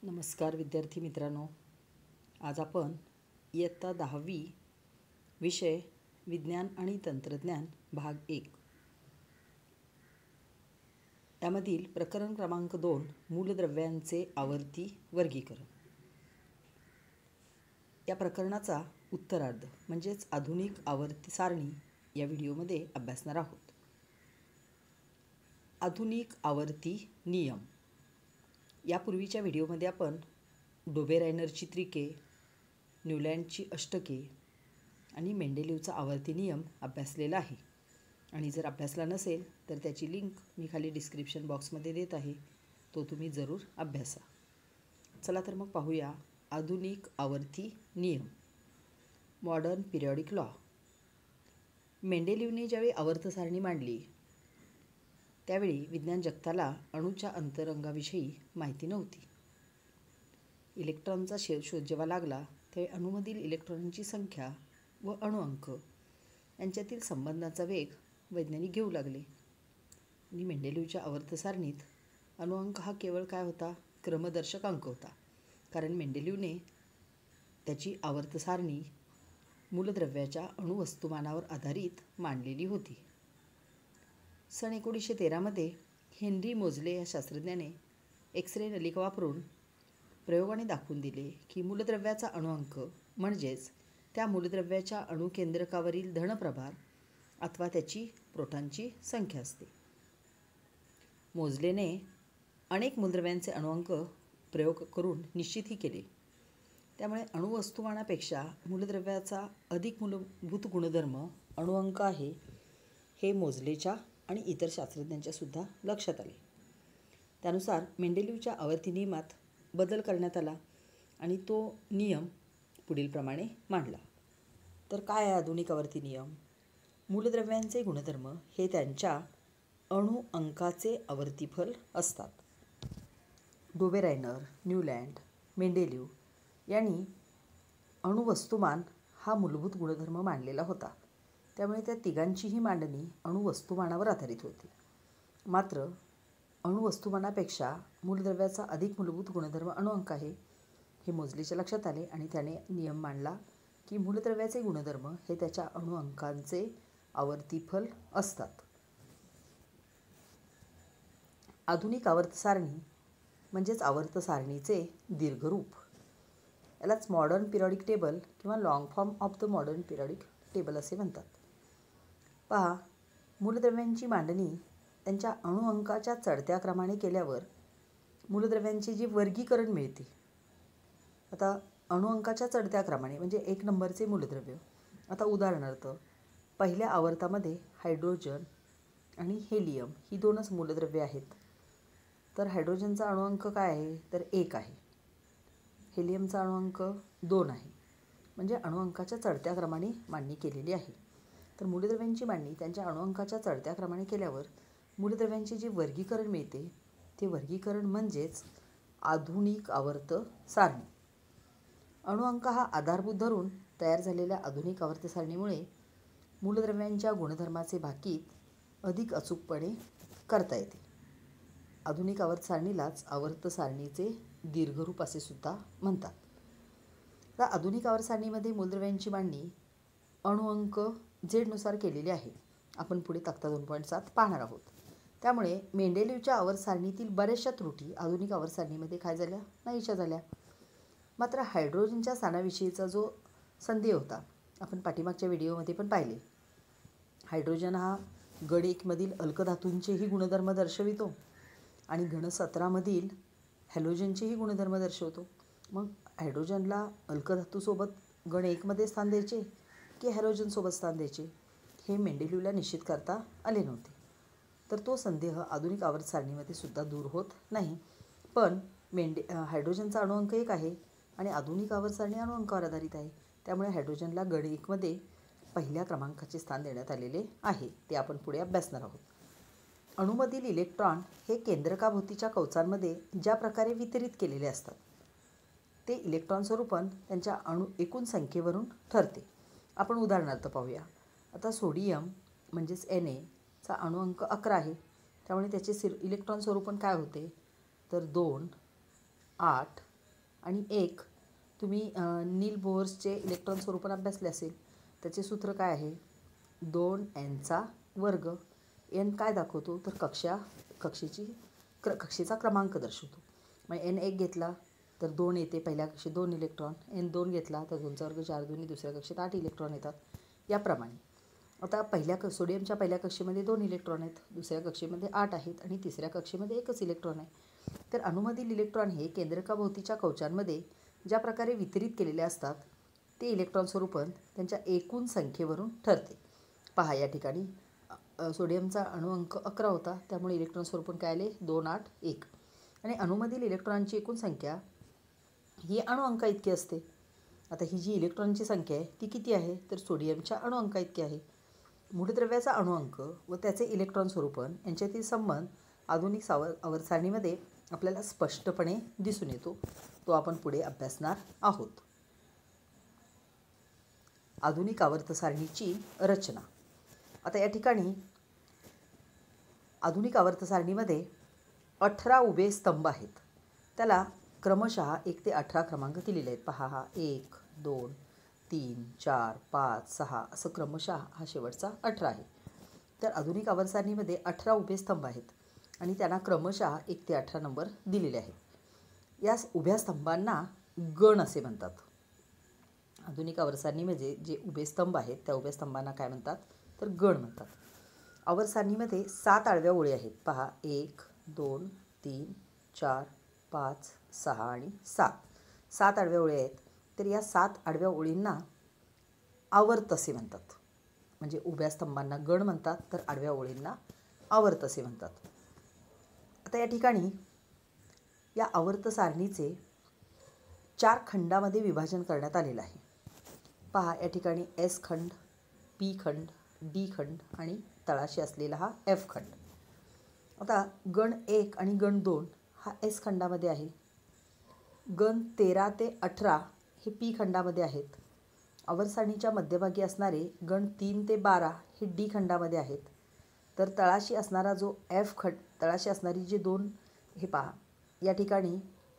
नमस्कार विद्यार्थी मित्रांनो, आज आपण इयत्ता 10वी विषय विज्ञान आणि तंत्रज्ञान भाग 1 यामधील प्रकरण क्रमांक 2 मूलद्रव्यांचे आवर्ती वर्गीकरण या प्रकरणाचा उत्तरार्ध म्हणजेच आधुनिक आवर्ती सारणी या व्हिडिओमध्ये अभ्यासणार आहोत. आधुनिक आवर्ती नियम. यापूर्वीच्या व्हिडिओमध्ये आपण डोबेरायनरची त्रिके, न्यूलँडची अष्टके आणि मेंडेलीवचा आवर्ती नियम अभ्यासलेला आहे. आणि जर अभ्यासला नसेल तर त्याची लिंक मी खाली डिस्क्रिप्शन बॉक्समध्ये देत आहे, तो तुम्ही जरूर अभ्यासा. चला तर मग पाहूया आधुनिक आवर्ती नियम. Modern periodic law. मेंडेलीवने ज्यावेळी आवर्त सारणी मांडली त्यावेळी विज्ञान जगताला अणूच्या अंतरंगाविषयी माहिती नव्हती. इलेक्ट्रॉनचा शोध जेव्हा लागला त्यावेळी अणूमधील इलेक्ट्रॉनची संख्या व अणुअंक यांच्यातील संबंधांचा वेग वैज्ञानिक घेऊ लागले. आणि मेंडेलीवच्या आवर्त सारणीत अणुअंक हा केवळ काय होता? क्रमदर्शक अंक होता. कारण मेंडेलीवने त्याची आवर्त सारणी मूलद्रव्याच्या अणुवस्तुमानावर आधारित मांडलेली होती. सन 1913 हेनरी मोझले या शास्त्रज्ञाने एक्स-रे नलिका वापरून प्रयोगाने दाखवून दिले की मूलद्रव्याचा अणुअंक म्हणजेच त्या मूलद्रव्याच्या अणुकेंद्रकावरील धनप्रभार अथवा त्याची प्रोटॉनची संख्या असते. मोझलेने अनेक मूलद्रव्यांचे अणुअंक प्रयोग करून निश्चितही केले. त्यामुळे अणुवस्तुमानापेक्षा मूलद्रव्याचा अधिक मूलभूत गुणधर्म अणुअंक आहे हे मोझलेच्या आणि इतर शास्त्रज्ञांच्या सुद्धा लक्षात आले. त्यानुसार मेंडेलीवच्या आवर्ती नियमात बदल करण्यात आला आणि तो नियम पुढीलप्रमाणे मांडला. तर काय आहे आधुनिक आवर्ती नियम? मूलद्रव्यांचे गुणधर्म हे त्यांच्या अणुअंकाचे आवर्तीफल असतात. डोबेरायनर, न्यूलँड, मेंडेलीव यांनी अणुवस्तुमान हा मूलभूत गुणधर्म मांडलेला होता. त्यामुळे त्या तिघांचीही मांडणी अणुवस्तुमानावर आधारित होती. मात्र अणुवस्तुमानापेक्षा मूलद्रव्याचा अधिक मूलभूत गुणधर्म अणुअंक आहे हे मोझलेच्या लक्षात आले आणि त्याने नियम मांडला की मूलद्रव्याचे गुणधर्म हे त्याच्या अणुअंकांचे आवर्तीफल असतात. आधुनिक आवर्त सारणी म्हणजेच आवर्त सारणीचे दीर्घरूप. यालाच मॉडर्न पिरियॉडिक टेबल किंवा long form of the modern periodic table असे म्हणतात. पहा, मूलद्रव्यांची मांडणी त्यांच्या अणुअंकाच्या चढत्या क्रमाने केल्यावर मूलद्रव्यांचे जे वर्गीकरण मिळते. आता अणुअंकाच्या चढत्या क्रमाने म्हणजे 1 नंबरचे मूलद्रव्य. आता उदाहरणार्थ पहिल्या आवर्तामध्ये हायड्रोजन आणि हेलियम ही 2च मूलद्रव्ये आहेत. तर हायड्रोजनचा अणुअंक काय आहे? तर 1 आहे. हेलियमचा अणुअंक 2 आहे. म्हणजे अणुअंकाच्या चढत्या क्रमाने मांडणी केलेली आहे. तर मूलद्रव्यांची मांडणी त्यांच्या अणुअंकाच्या चढत्या क्रमाने केल्यावर मूलद्रव्यांचे जे वर्गीकरण मिळते ते वर्गीकरण म्हणजेच आधुनिक आवर्त सारणी. अणुअंक हा आधारभूत धरून तयार झालेल्या आधुनिक आवर्त सारणीमुळे मूलद्रव्यांच्या गुणधर्माचे भाकीत अधिक अचूकपणे करता येते. आधुनिक आवर्त सारणीलाच आवर्त सारणीचे दीर्घरूप असे सुद्धा म्हणतात. तर आधुनिक आवर्त सारणीमध्ये मूलद्रव्यांची मांडणी अणुअंक झेडनुसार केलेली आहे. आपण पुढे तक्ता 2.7 पाहणार आहोत. त्यामुळे मेंडेलीवच्या आवर्त सारणीतील बऱ्याचशा त्रुटी आधुनिक आवर्त सारणीमध्ये काय झाल्या? नाहीशा झाल्या. मात्र हायड्रोजनच्या स्थानाविषयीचा जो संदेह होता आपण पाठीमागच्या व्हिडिओमध्ये पण पाहिले. हायड्रोजन हा गड 1 मधील अल्कधातूंचेही गुणधर्म दर्शवितो आणि घन 17 मधील हॅलोजनचेही गुणधर्म दर्शवतो. मग हायड्रोजनला अल्कधातूसोबत गण 1 मध्ये स्थान द्यायचे की हॅलोजनसोबत स्थान द्यायचे हे मेंडेलीवला निश्चित करता आले नव्हते. तर तो संदेह आधुनिक आवर्त सारणीमध्ये सुद्धा दूर होत नाही. पण हायड्रोजनचा अणुअंक 1 आहे आणि आधुनिक आवर्त सारणी अणुअंकावर आधारित आहे. त्यामुळे हायड्रोजनला गड 1 मध्ये पहिल्या क्रमांकाचे स्थान देण्यात आलेले आहे. ते आपण पुढे अभ्यासणार आहोत. अणूमधील इलेक्ट्रॉन हे केंद्रकाभोवतीच्या कवचांमध्ये ज्या प्रकारे वितरित केलेले असतात ते इलेक्ट्रॉन स्वरूपन त्यांच्या एकूण संख्येवरून ठरते. आपण उदाहरणार्थ पाहूया. आता सोडियम म्हणजेच Na चा अणुअंक 11 आहे. त्यामुळे त्याचे इलेक्ट्रॉन स्वरूपन काय होते? तर 2, 8, आणि एक तुम्ही नील बोहर्सचे इलेक्ट्रॉन स्वरूपण अभ्यासले असेल. त्याचे सूत्र काय आहे? 2n चा वर्ग. n काय दाखवतो? तर कक्षेचा क्रमांक दर्शवतो. मग n1 घेतला तर 2 येते, पहिल्या कक्षेत 2 इलेक्ट्रॉन. n2 घेतला तर 2चा वर्ग 4 2, दुसऱ्या कक्षेत 8 इलेक्ट्रॉन येतात. याप्रमाणे आता सोडियमच्या पहिल्या कक्षेमध्ये 2 इलेक्ट्रॉन आहेत, दुसऱ्या कक्षेमध्ये 8 आहेत आणि तिसऱ्या कक्षेमध्ये 1च इलेक्ट्रॉन आहे. तर अणूमधील इलेक्ट्रॉन हे केंद्रकाभोवतीच्या कवचांमध्ये ज्या प्रकारे वितरित केलेले असतात ते इलेक्ट्रॉन स्वरूपण त्यांच्या एकूण संख्येवरून ठरते. पहा या ठिकाणी सोडियमचा अणू अंक 11 होता, त्यामुळे इलेक्ट्रॉन स्वरूपण काय आले? 2 8 1. आणि अणूमधील इलेक्ट्रॉनची एकूण संख्या ही अणू अंका इतकी असते. आता ही जी इलेक्ट्रॉनची संख्या आहे ती किती आहे? तर सोडियमच्या अणू अंका इतकी आहे. मूलद्रव्याचा अणू अंक व त्याचे इलेक्ट्रॉन स्वरूपण यांच्यातील संबंध आधुनिक आवर्त सारणीमध्ये आपल्याला स्पष्टपणे दिसून येतो. तो आपण पुढे अभ्यासणार आहोत. आधुनिक आवर्त सारणीची रचना. आता या ठिकाणी आधुनिक आवर्त सारणीमध्ये 18 उभे स्तंभ आहेत. त्याला क्रमशः 1 ते 18 क्रमांक दिलेले आहेत. पहा, हा 1 2 3 4 5 6 असं क्रमशः हा शेवटचा 18 आहे. तर आधुनिक आवर्त सारणीमध्ये 18 उभे स्तंभ आहेत आणि त्यांना क्रमशः 1 ते 18 नंबर दिलेले आहेत. या उभ्या स्तंभांना गण असे म्हणतात. आधुनिक आवर्त सारणीमध्ये जे उभे स्तंभ आहेत त्या उभ्या स्तंभांना काय म्हणतात? तर गण म्हणतात. आवर्त सारणीमध्ये 7 आडव्या ओळी आहेत. पहा, 1 2 3 4 5 6 आणि 7 आडव्या ओळी आहेत. तर या 7 आडव्या ओळींना आवर्त असे म्हणतात. म्हणजे उभ्या स्तंभांना गण म्हणतात तर आडव्या ओळींना आवर्त असे म्हणतात. आता या ठिकाणी या आवर्त सारणीचे 4 खंडामध्ये विभाजन करण्यात आलेलं आहे. पहा, या ठिकाणी S खंड, P खंड, D खंड आणि तळाशी असलेला हा F खंड. आता गण 1 आणि गण 2 हा S खंडामध्ये आहे. गण 13 ते 18 हे P खंडामध्ये आहेत. आवर्त सारणीच्या मध्यभागी असणारे गण 3 ते 12 हे D खंडामध्ये आहेत. तर तळाशी असणारा जो F खंड, तळाशी असणारी जे 2 हे पहा, या ठिकाणी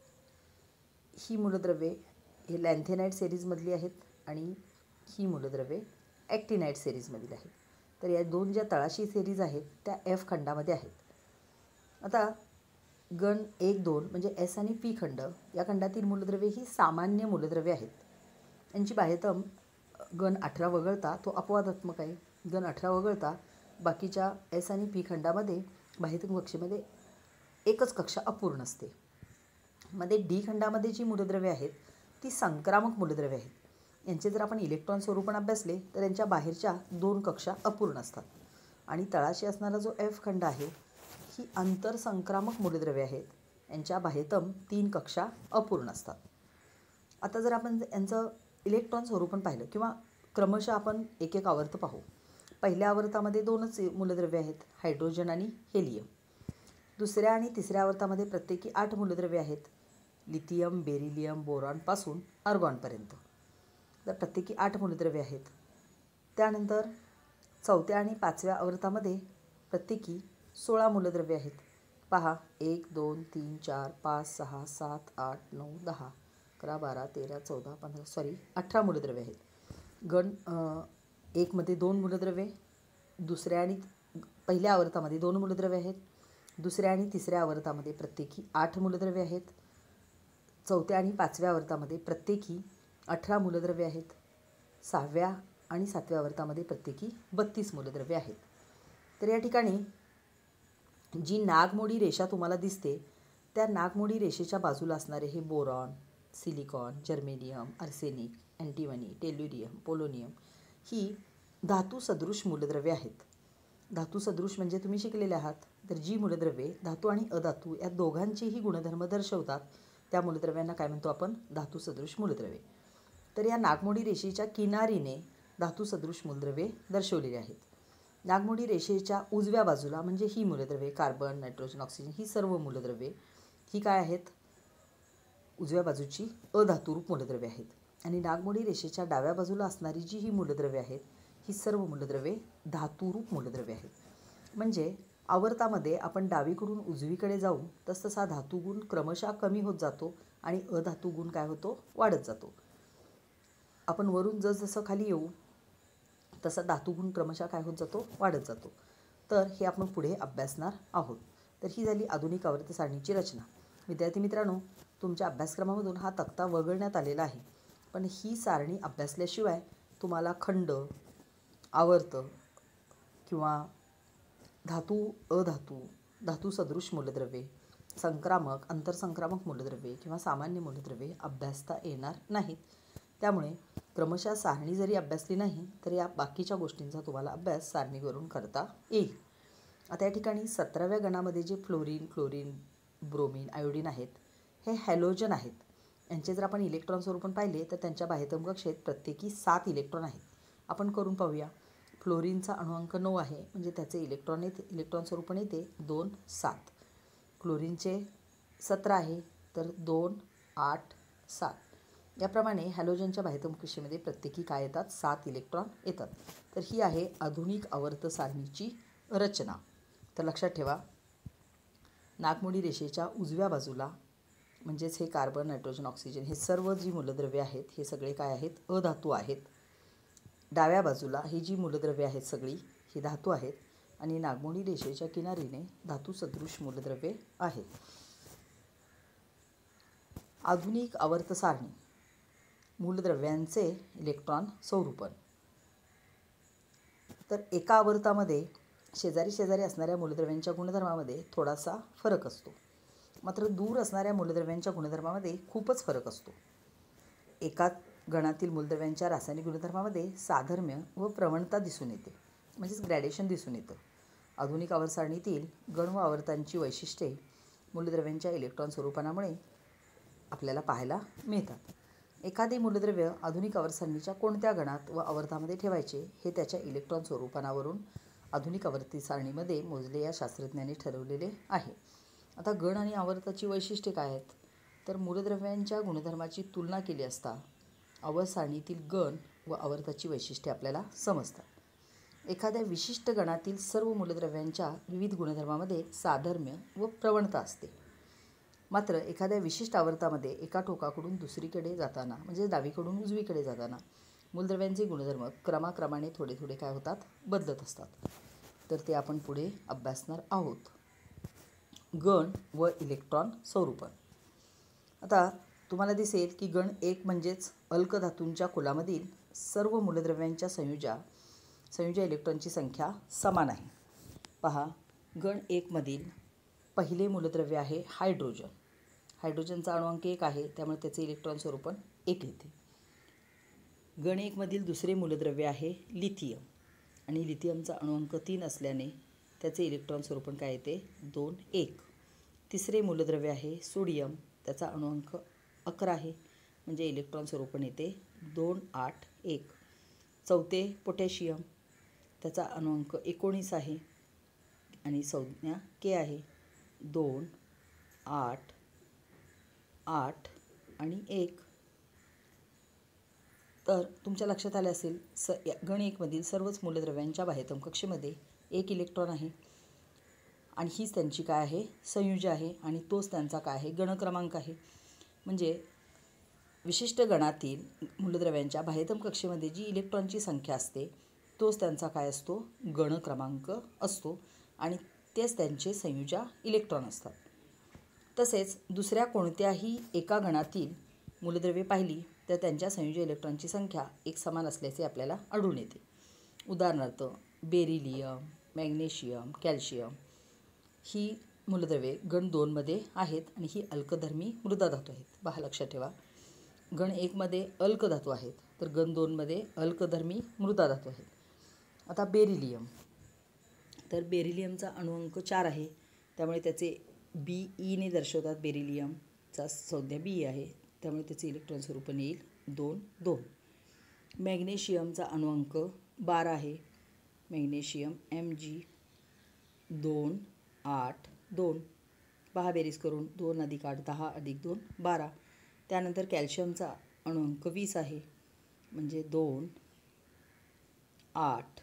ही मूलद्रव्ये हे लॅन्थेनाइट सिरीजमधली आहेत आणि ही मूलद्रव्ये ॲक्टिनाइट सिरीजमधील आहेत. तर या 2 ज्या तळाशी सिरीज आहेत त्या F खंडामध्ये आहेत. आता गण 1 2 म्हणजे S आणि P खंड, या खंडातील मूलद्रव्ये ही सामान्य मूलद्रव्ये आहेत. यांची बाह्यतम गण 18 वगळता तो अपवादात्मक आहे. गण 18 वगळता बाकीच्या S आणि P खंडामध्ये बाह्यतम कक्षेमध्ये एकच कक्षा अपूर्ण असते. मध्ये D खंडामध्ये जी मूलद्रव्ये आहेत ती संक्रामक मूलद्रव्ये आहेत. यांचे जर आपण इलेक्ट्रॉन स्वरूपण अभ्यासले तर यांच्या बाहेरच्या 2 कक्षा अपूर्ण असतात. आणि तळाशी असणारा जो F खंड आहे ही आंतरसंक्रामक मूलद्रव्ये आहेत. यांच्या बाह्यतम 3 कक्षा अपूर्ण असतात. आता जर आपण यांचं इलेक्ट्रॉन स्वरूपण पाहिलं किंवा क्रमशः आपण एक एक आवर्त पाहू. पहिल्या आवर्तामध्ये 2च मूलद्रव्ये आहेत, हायड्रोजन आणि हेलियम. दुसऱ्या आणि तिसऱ्या आवर्तामध्ये प्रत्येकी 8 मूलद्रव्ये आहेत, लिथियम, बेरिलियम, बोरॉनपासून आर्गॉनपर्यंत. तर प्रत्येकी 8 मूलद्रव्ये आहेत. त्यानंतर चौथ्या आणि 5व्या आवर्तामध्ये प्रत्येकी 16 मूलद्रव्ये आहेत. पहा, 1 2 3 4 5 6 7 8 9 10 11 12 13 14 15 18 मूलद्रव्ये आहेत. गण 1 मध्ये 2 मूलद्रव्ये, दुसऱ्या आणि पहिल्या आवर्तामध्ये 2 मूलद्रव्ये आहेत. दुसऱ्या आणि तिसऱ्या आवर्तामध्ये प्रत्येकी 8 मूलद्रव्ये आहेत. चौथ्या आणि 5व्या आवर्तामध्ये प्रत्येकी 18 मूलद्रव्ये आहेत. 6व्या आणि 7व्या आवर्तामध्ये प्रत्येकी 32 मूलद्रव्ये आहेत. तर या ठिकाणी जी नागमोडी रेषा तुम्हाला दिसते त्या नागमोडी रेषेच्या बाजूला असणारे हे boron, silicon, germanium, arsenic, antimony, tellurium, polonium ही धातू सदृश मूलद्रव्ये आहेत. धातू सदृश म्हणजे तुम्ही शिकलेले आहात. तर जी मूलद्रव्ये धातू आणि अधातू या दोघांचेही गुणधर्म दर्शवतात त्या मूलद्रव्यांना काय म्हणतो आपण? धातू सदृश मूलद्रव्ये. तर या नागमोडी रेषेच्या किनारीने धातू सदृश मूलद्रव्ये दर्शवलेली आहेत. नागमोडी रेषेच्या उजव्या बाजूला म्हणजे ही मूलद्रव्ये कार्बन, नायट्रोजन, ऑक्सिजन ही सर्व मूलद्रव्ये ही काय आहेत? उजव्या बाजूची अधातुरूप मूलद्रव्ये आहेत. आणि नागमोडी रेषेच्या डाव्या बाजूला असणारी जी ही मूलद्रव्ये आहेत ही सर्व मूलद्रव्ये धातुरूप मूलद्रव्ये आहेत. म्हणजे आवर्तामध्ये आपण डावीकडून उजवीकडे जाऊ तसतसा धातुगुण क्रमशः कमी होत जातो आणि अधातू गुण काय होतो, वाढत जातो. आपण वरून जसजसं खाली येऊ तसा धातुगुण क्रमशः काय होत जातो, वाढत जातो. तर हे आपण पुढे अभ्यासणार आहोत. तर ही झाली आधुनिक आवर्त सारणीची रचना. विद्यार्थी मित्रांनो, तुमच्या अभ्यासक्रमामधून हा तक्ता वगळण्यात आलेला आहे, पण ही सारणी अभ्यासल्याशिवाय तुम्हाला खंड, आवर्त किंवा धातू, अधातू, धातू सदृश मूलद्रव्ये, संक्रामक, आंतरसंक्रामक मूलद्रव्ये किंवा सामान्य मूलद्रव्ये अभ्यासता येणार नाहीत. त्यामुळे क्रमशः सारणी जरी अभ्यासली नाही तर या बाकीच्या गोष्टींचा तुम्हाला अभ्यास सारणीवरून करता येईल. आता या ठिकाणी 17व्या गणामध्ये जे फ्लोरीन, क्लोरीन, ब्रोमीन, आयोडीन आहेत, हे हॅलोजन आहेत. यांचे जर आपण इलेक्ट्रॉन स्वरूपण पाहिले तर त्यांच्या बाह्यतम कक्षेत प्रत्येकी 7 इलेक्ट्रॉन आहेत. आपण करून पाहूया. फ्लोरीनचा अणुअंक 9 आहे, म्हणजे त्याचे इलेक्ट्रॉन स्वरूपण येते 2, 7. क्लोरीनचे 17 आहे, तर 2, 8, 7. याप्रमाणे हॅलोजनच्या बाह्यतम कक्षेमध्ये प्रत्येकी काय येतात, 7 इलेक्ट्रॉन येतात. तर ही आहे आधुनिक आवर्त सारणीची रचना. तर लक्षात ठेवा, नागमोडी रेषेच्या उजव्या बाजूला म्हणजेच हे कार्बन, नायट्रोजन, ऑक्सिजन हे सर्व जी मूलद्रव्ये आहेत हे सगळे काय आहेत, अधातू आहेत. डाव्या बाजूला ही जी मूलद्रव्ये आहेत सगळी ही धातू आहेत आणि नागमोडी रेषेच्या किनारीने धातू सदृश मूलद्रव्ये आहेत. आधुनिक आवर्त सारणी. मूलद्रव्यांचे इलेक्ट्रॉन स्वरूपण. तर एका आवर्तामध्ये शेजारी शेजारी असणाऱ्या मूलद्रव्यांच्या गुणधर्मामध्ये थोडासा फरक असतो, मात्र दूर असणाऱ्या मूलद्रव्यांच्या गुणधर्मामध्ये खूपच फरक असतो. एका गणातील मूलद्रव्यांच्या रासायनिक गुणधर्मामध्ये साधर्म्य व प्रवणता दिसून येते, म्हणजेच ग्रॅडेशन दिसून येतं. आधुनिक आवर्त सारणीतील गण व आवर्तांची वैशिष्ट्ये मूलद्रव्यांच्या इलेक्ट्रॉन स्वरूपणामुळे आपल्याला पाहायला मिळतात. एखादे मूलद्रव्य आधुनिक आवर्त सारणीच्या कोणत्या गणात व आवर्तामध्ये ठेवायचे हे त्याच्या इलेक्ट्रॉन स्वरूपणावरून आधुनिक आवर्ती सारणीमध्ये मोजले या शास्त्रज्ञांनी ठरवलेले आहे. आता गण आणि आवर्ताची वैशिष्ट्ये काय आहेत, तर मूलद्रव्यांच्या गुणधर्माची तुलना केली असता आवर्त सारणीतील गण व आवर्ताची वैशिष्ट्ये आपल्याला समजतात. एखाद्या विशिष्ट गणातील सर्व मूलद्रव्यांच्या विविध गुणधर्मामध्ये साधर्म्य व प्रवणता असते. मात्र एखाद्या विशिष्ट आवर्तामध्ये एका टोकाकडून दुसरीकडे जाताना म्हणजे डावीकडून उजवीकडे जाताना मूलद्रव्यांचे गुणधर्म क्रमाक्रमाने थोडे थोडे काय होतात, बदलत असतात. तर ते आपण पुढे अभ्यासणार आहोत. गण व इलेक्ट्रॉन स्वरूपण. आता तुम्हाला दिसेल की गण 1 म्हणजेच अल्कधातूंच्या कुलामधील सर्व मूलद्रव्यांच्या संयुजा इलेक्ट्रॉनची संख्या समान आहे. पहा, गण 1 मधील पहिले मूलद्रव्य आहे हायड्रोजन. हायड्रोजनचा अणुअंक 1 आहे, त्यामुळे त्याचे इलेक्ट्रॉन स्वरूपण 1 येते. गण 1 मधील दुसरे मूलद्रव्य आहे लिथियम आणि लिथियमचा अणुअंक 3 असल्याने त्याचे इलेक्ट्रॉन स्वरूपण काय येते, 2, 1. तिसरे मूलद्रव्य आहे सोडियम, त्याचा अणुअंक 11 आहे, म्हणजे इलेक्ट्रॉन स्वरूपण येते 2, 8, 1. चौथे पोटॅशियम, त्याचा अणुअंक 19 आहे आणि संज्ञा के आहे, 2, 8, 8 आणि 1. तर तुमच्या लक्षात आले असेल गण 1 मधील सर्वच मूलद्रव्यांच्या बाह्यतम कक्षेमध्ये 1 इलेक्ट्रॉन आहे आणि हीच त्यांची काय आहे, संयुजा आहे आणि तोच त्यांचा काय आहे, गण क्रमांक आहे. म्हणजे विशिष्ट गणातील मूलद्रव्यांच्या बाह्यतम कक्षेमध्ये जी इलेक्ट्रॉनची संख्या असते तोच त्यांचा काय असतो, गण क्रमांक असतो आणि तेच त्यांचे संयुजा इलेक्ट्रॉन असतात. तसेच दुसऱ्या कोणत्याही एका गणातील मूलद्रव्ये पाहिली तर त्यांच्या संयुजा इलेक्ट्रॉनची संख्या एक समान असल्याचे आपल्याला आढळून येते. उदाहरणार्थ बेरिलियम, मॅग्नेशियम, कॅल्शियम ही मूलद्रव्ये गण 2 मध्ये आहेत आणि ही अल्कधर्मी मृदा धातू आहेत. पहा, लक्षात ठेवा, गण 1 मध्ये अल्कधातू आहेत तर गण 2 मध्ये अल्कधर्मी मृदा धातू आहेत. आता बेरिलियम, तर बेरिलियमचा अणुअंक 4 आहे, त्यामुळे त्याचे Be ने दर्शवतात. बेरिलियमचा संज्ञा Be आहे, त्यामुळे त्याचे इलेक्ट्रॉन स्वरूपण येईल 2, 2. मॅग्नेशियमचा अणुअंक 12 आहे, मॅग्नेशियम Mg 2, 8, 2. पहा बेरीज करून, 2 + 8 10 + 2 12. त्यानंतर कॅल्शियमचा अणुअंक 20 आहे, म्हणजे 2, 8,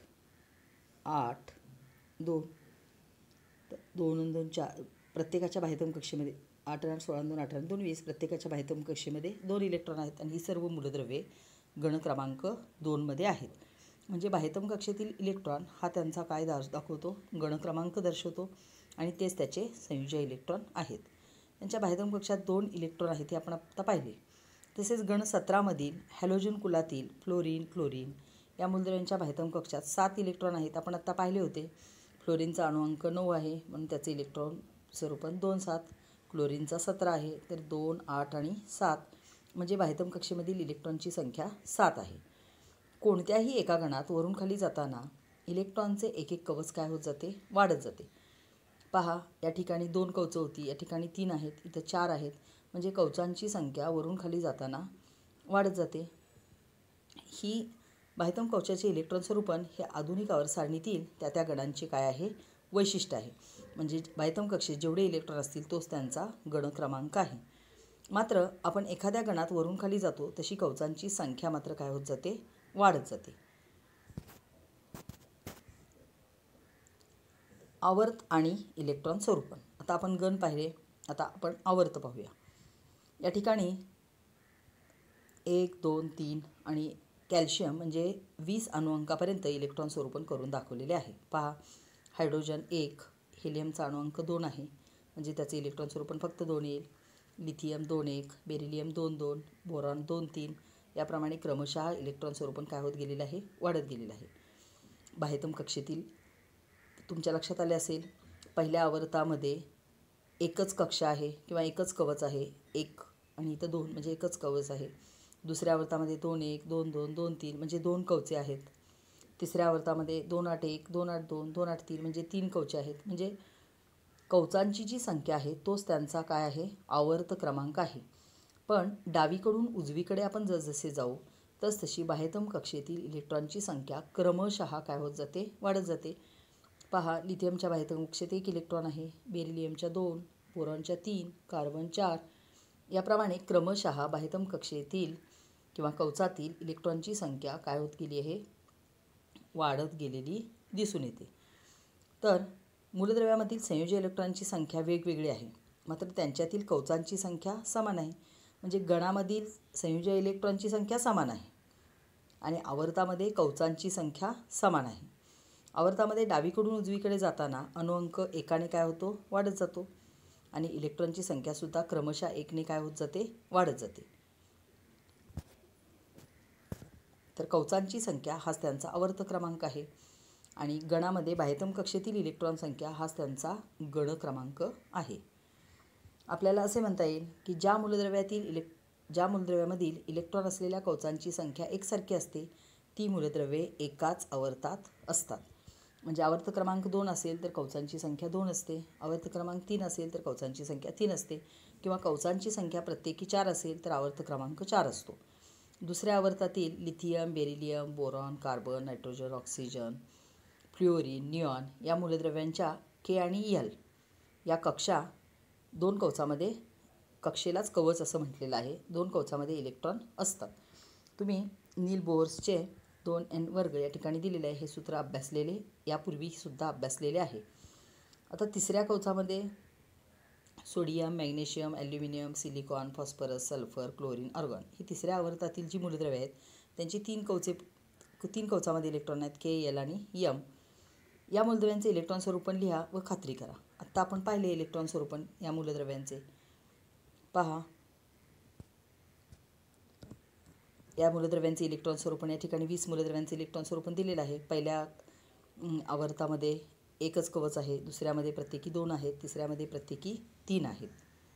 8, 2. 2 आणि 2 4, प्रत्येकाच्या बाह्यतम कक्षेमध्ये 8 आणि 16 2 18 2 20 प्रत्येकाच्या बाह्यतम कक्षेमध्ये 2 इलेक्ट्रॉन आहेत आणि ही सर्व मूलद्रव्ये गण क्रमांक 2 मध्ये आहेत. म्हणजे बाह्यतम कक्षेतील इलेक्ट्रॉन हा त्यांचा काय दाखवतो, गण क्रमांक दर्शवतो आणि तेच त्याचे संयोजी इलेक्ट्रॉन आहेत. त्यांच्या बाह्यतम कक्षात 2 इलेक्ट्रॉन आहेत हे आपण आता पाहिले. तसेच गण 17 मधील हॅलोजन कुलातील फ्लोरीन, क्लोरीन या मूलद्रव्यांच्या बाह्यतम कक्षात 7 इलेक्ट्रॉन आहेत. आपण आत्ता पाहिले होते. फ्लोरीनचा अणुअंक 9 आहे म्हणून त्याचे इलेक्ट्रॉन स्वरूपण 2 7. क्लोरीनचा 17 आहे तर 2 8 आणि 7 म्हणजे बाह्यतम कक्षेमधील इलेक्ट्रॉनची संख्या 7 आहे. कोणत्याही एका गणात वरून खाली जाताना इलेक्ट्रॉनचे एक एक कवच काय होत जाते, वाढत जाते. पहा, या ठिकाणी 2 कवचं होती, या ठिकाणी 3 आहेत, इथं 4 आहेत. म्हणजे कवचांची संख्या वरून खाली जाताना वाढत जाते. ही बाह्यतम कवचाचे इलेक्ट्रॉन स्वरूपण हे आधुनिक आवर्त सारणीतील त्या गणांचे काय आहे, वैशिष्ट्य आहे. म्हणजे बाह्यतम कक्षेत जेवढे इलेक्ट्रॉन असतील तोच त्यांचा गण क्रमांक आहे. मात्र आपण एखाद्या गणात वरून खाली जातो तशी कवचांची संख्या मात्र काय होत जाते, वाढत जाते. आवर्त आणि इलेक्ट्रॉन स्वरूपण. आता आपण गण पाहिले, आता आपण आवर्त पाहूया. या ठिकाणी 1 2 3 आणि कॅल्शियम म्हणजे 20 अणुअंकापर्यंत इलेक्ट्रॉन स्वरूपण करून दाखवलेले आहे. पहा, हायड्रोजन 1, हेलियमचा अणुअंक 2 आहे म्हणजे त्याचे इलेक्ट्रॉन स्वरूपण फक्त 2 येईल. लिथियम 2 1, बेरिलियम 2 2, बोरॉन 2 3 याप्रमाणे क्रमशः इलेक्ट्रॉन स्वरूपण काय होत गेलेलं आहे, वाढत गेलेलं आहे. बाह्यतम कक्षेतील तुमच्या लक्षात आले असेल, पहिल्या आवर्तामध्ये एकच कक्षा आहे किंवा एकच कवच आहे 1 आणि इथं 2 म्हणजे एकच कवच आहे. दुसऱ्या आवर्तामध्ये 2 1 2 2 2 3 म्हणजे 2 कवचे आहेत. तिसऱ्या आवर्तामध्ये 2 8 1 2 8 2 2 8 3 म्हणजे 3 कवचे आहेत. म्हणजे कवचांची जी संख्या आहे तोच त्यांचा काय आहे, आवर्त क्रमांक आहे. पण डावीकडून उजवीकडे आपण जसजसे जाऊ तशी बाह्यतम कक्षेतील इलेक्ट्रॉनची संख्या क्रमशः काय होत जाते, वाढत जाते. पहा, लिथियमच्या बाह्यतम कक्षेत 1 इलेक्ट्रॉन आहे, बेरिलियमच्या 2, बोरॉनच्या 3, कार्बन 4 याप्रमाणे क्रमशः बाह्यतम कक्षेतील किंवा कवचातील इलेक्ट्रॉनची संख्या काय होत गेली आहे, वाढत गेलेली दिसून येते. तर मूलद्रव्यामधील संयोजी इलेक्ट्रॉनची संख्या वेगवेगळी आहे मात्र त्यांच्यातील कवचांची संख्या समान आहे. म्हणजे गणामधील संयोजी इलेक्ट्रॉनची संख्या समान आहे आणि आवर्तामध्ये कवचांची संख्या समान आहे. आवर्तामध्ये डावीकडून उजवीकडे जाताना अणुअंक 1 काय होतो, वाढत जातो आणि इलेक्ट्रॉनची संख्यासुद्धा क्रमशः 1 काय होत जाते, वाढत जाते. तर कवचांची संख्या हाच त्यांचा आवर्त क्रमांक आहे आणि गणामध्ये बाह्यतम कक्षेतील इलेक्ट्रॉन संख्या हाच त्यांचा गण क्रमांक आहे. आपल्याला असे म्हणता येईल की ज्या मूलद्रव्यामधील इलेक्ट्रॉन असलेल्या कवचांची संख्या एकसारखी असते ती मूलद्रव्ये एकाच आवर्तात असतात. म्हणजे आवर्त क्रमांक 2 असेल तर कवचांची संख्या 2 असते, आवर्त क्रमांक 3 असेल तर कवचांची संख्या 3 असते किंवा कवचांची संख्या प्रत्येकी 4 असेल तर आवर्त क्रमांक 4 असतो. दुसऱ्या आवर्तातील lithium, beryllium, boron, carbon, nitrogen, oxygen, fluorine, neon या मूलद्रव्यांच्या के आणि एल या कक्षा 2 कवचामध्ये, कक्षेलाच कवच असं म्हटलेलं आहे, 2 कवचामध्ये इलेक्ट्रॉन असतात. तुम्ही नील बोर्सचे 2n वर्ग या ठिकाणी दिलेले आहे, हे सूत्र अभ्यासलेले यापूर्वी सुद्धा अभ्यासलेले आहे. आता तिसऱ्या कवचामध्ये sodium, magnesium, aluminium, silicon, phosphorus, sulphur, chlorine, argon ही तिसऱ्या आवर्तातील जी मूलद्रव्ये आहेत त्यांची 3 कवचामध्ये इलेक्ट्रॉन आहेत, के एल आणि एम. या मूलद्रव्यांचे इलेक्ट्रॉन स्वरूपण लिहा व खात्री करा. आत्ता आपण पाहिले इलेक्ट्रॉन स्वरूपण या मूलद्रव्यांचे. पहा, या मूलद्रव्यांचे इलेक्ट्रॉन स्वरूपण या ठिकाणी 20 मूलद्रव्यांचे इलेक्ट्रॉन स्वरूपण दिलेलं आहे. पहिल्या आवर्तामध्ये एकच कवच आहे, दुसऱ्यामध्ये प्रत्येकी 2 आहेत, तिसऱ्यामध्ये प्रत्येकी 3 आहेत.